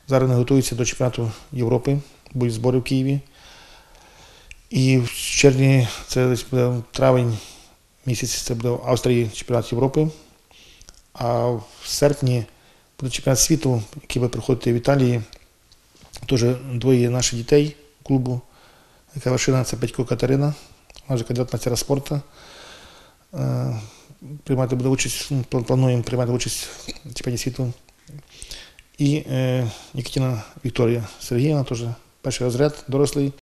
Зараз вони готуються до чемпіонату Європи, будуть збори в Києві. І в червні, це десь буде травень місяць, це буде в Австрії чемпіонат Європи. А в серпні буде чемпіонат світу, який буде проходити в Італії. Теж двоє наших дітей клубу, яка вершина, це Петько Катерина, вона вже кандидат мастера спорту. Буде участь, плануємо приймати участь в чемпіонаті світу. І Нікітіна Вікторія Сергіївна, теж перший розряд, дорослий.